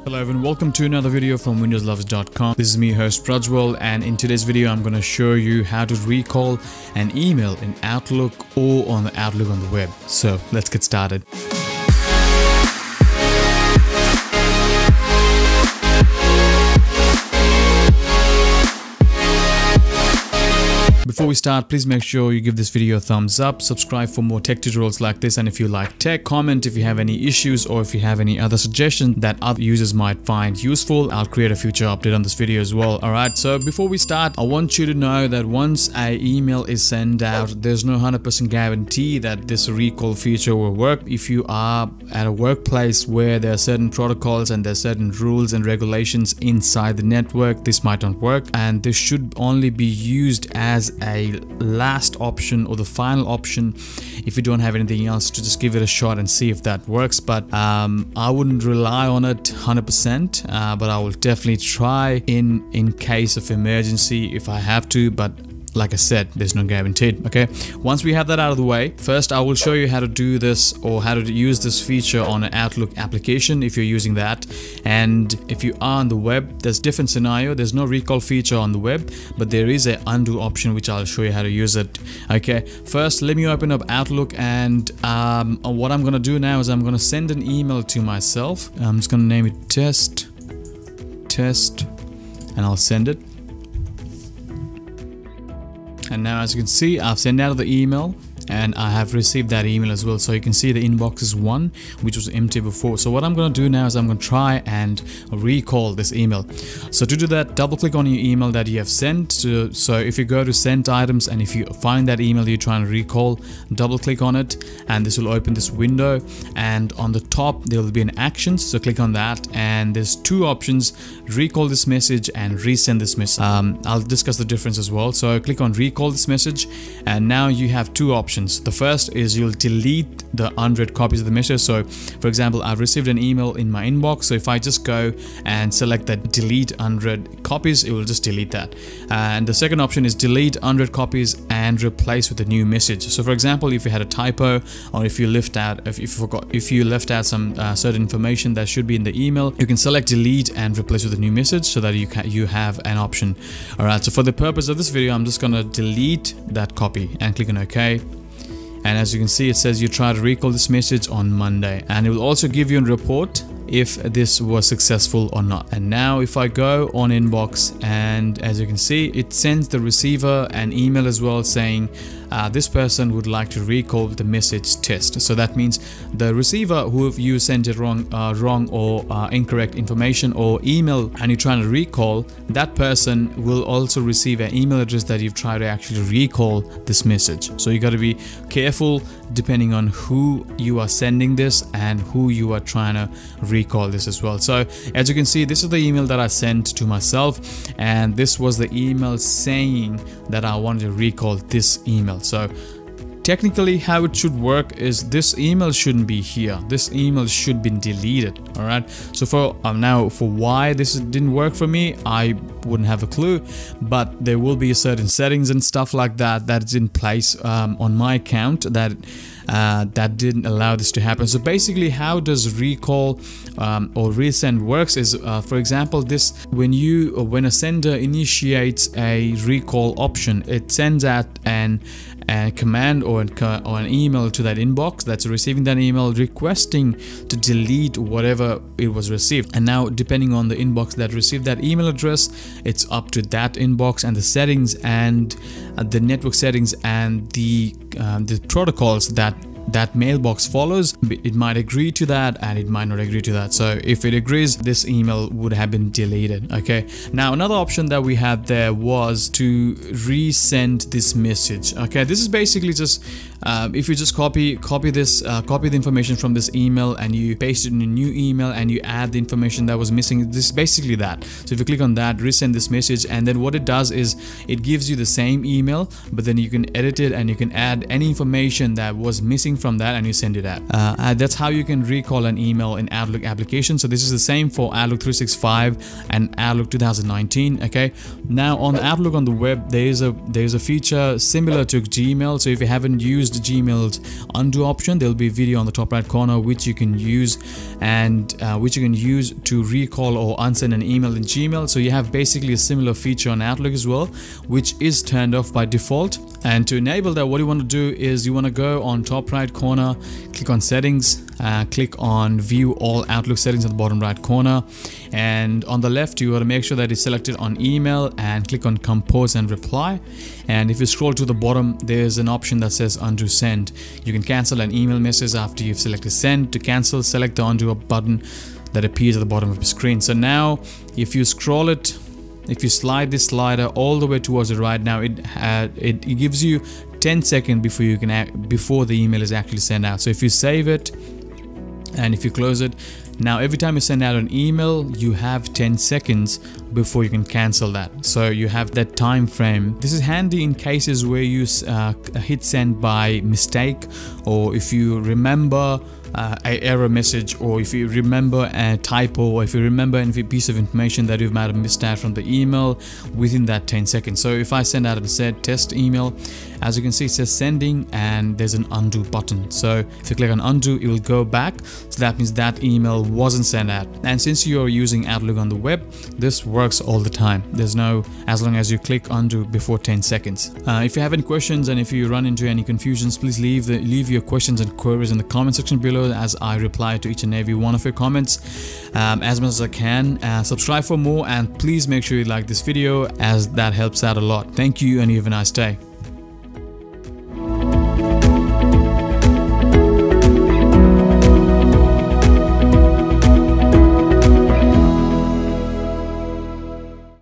Hello everyone, welcome to another video from windowslovers.com. This is me, host Prajwal, and in today's video I'm going to show you how to recall an email in Outlook or on the Outlook on the web. So let's get started. Before we start, please make sure you give this video a thumbs up, subscribe for more tech tutorials like this, and if you like tech, comment if you have any issues or if you have any other suggestions that other users might find useful. I'll create a future update on this video as well. Alright, so before we start, I want you to know that once an email is sent out, there's no 100% guarantee that this recall feature will work. If you are at a workplace where there are certain protocols and there are certain rules and regulations inside the network, this might not work, and this should only be used as a last option or the final option if you don't have anything else, to just give it a shot and see if that works. But I wouldn't rely on it 100%, but I will definitely try in case of emergency if I have to. But like I said, there's no guaranteed. Okay, once we have that out of the way, first I will show you how to do this or how to use this feature on an Outlook application if you're using that. And if you are on the web, there's different scenario. There's no recall feature on the web, but there is an undo option which I'll show you how to use it. Okay, first let me open up Outlook, and what I'm gonna do now is I'm gonna send an email to myself. I'm just gonna name it test, and I'll send it. And now, as you can see, I've sent out the email and I have received that email as well. So you can see the inbox is 1, which was empty before. So what I'm going to do now is I'm going to try and recall this email. So to do that, double click on your email that you have sent. So if you go to sent items and if you find that email you're trying to recall, double click on it and this will open this window, and on the top there will be an actions. So click on that and there's two options: recall this message and resend this message. I'll discuss the difference as well. So click on recall this message, and now you have two options. The first is you'll delete the 100 copies of the message. So for example, I've received an email in my inbox, so if I just go and select that delete 100 copies, it will just delete that. And the second option is delete 100 copies and replace with a new message. So for example, if you had a typo, or if you left out some certain information that should be in the email, you can select delete and replace with a new message so that you have an option. Alright, so for the purpose of this video, I'm just gonna delete that copy and click on OK. And as you can see, it says you try to recall this message on Monday, and it will also give you a report if this was successful or not. And now if I go on inbox, and as you can see, it sends the receiver an email as well saying this person would like to recall the message test. So that means the receiver who you sent it wrong or incorrect information or email and you're trying to recall, that person will also receive an email address that you've tried to actually recall this message. So you got to be careful depending on who you are sending this and who you are trying to recall this as well. So as you can see, this is the email that I sent to myself, and this was the email saying that I wanted to recall this email. So technically how it should work is this email shouldn't be here. This email should be deleted. All right, so for now, for why this didn't work for me, I wouldn't have a clue, but there will be certain settings and stuff like that that's in place on my account that didn't allow this to happen. So basically, how does recall or resend works is, for example, this when a sender initiates a recall option, it sends out a command or an email to that inbox that's receiving that email requesting to delete whatever it was received. And now depending on the inbox that received that email address, it's up to that inbox and the settings and the network settings and the protocols that mailbox follows. It might agree to that and it might not agree to that. So if it agrees, this email would have been deleted. Okay, now another option that we had there was to resend this message. Okay, this is basically just if you just copy the information from this email and you paste it in a new email and you add the information that was missing. This is basically that. So if you click on that, resend this message, and then what it does is it gives you the same email, but then you can edit it and you can add any information that was missing from that and you send it out. That's how you can recall an email in Outlook application. So this is the same for Outlook 365 and Outlook 2019. Okay, now on Outlook on the web, there is a feature similar to Gmail. So if you haven't used used Gmail's undo option, there'll be a video on the top right corner which you can use and which you can use to recall or unsend an email in Gmail. So you have basically a similar feature on Outlook as well, which is turned off by default. And to enable that, what you want to do is you want to go on top right corner, click on settings, click on view all Outlook settings at the bottom right corner, and on the left you want to make sure that it's selected on email and click on compose and reply. And if you scroll to the bottom, there's an option that says undo send. You can cancel an email message after you've selected send. To cancel, select the undo button that appears at the bottom of the screen. So now if you scroll it, if you slide this slider all the way towards the right, now it gives you 10 seconds before you can before the email is actually sent out. So if you save it and if you close it, now every time you send out an email, you have 10 seconds before you can cancel that. So you have that time frame. This is handy in cases where you hit send by mistake, or if you remember an error message, or if you remember a typo, or if you remember any piece of information that you might have missed out from the email within that 10 seconds. So if I send out a test email, as you can see it says sending and there's an undo button. So if you click on undo, it will go back. So that means that email wasn't sent out. And since you're using Outlook on the web, this works all the time. There's no, as long as you click undo before 10 seconds. If you have any questions and if you run into any confusions, please leave your questions and queries in the comment section below, as I reply to each and every one of your comments as much as I can. Subscribe for more, and please make sure you like this video, as that helps out a lot. Thank you and you have a nice day.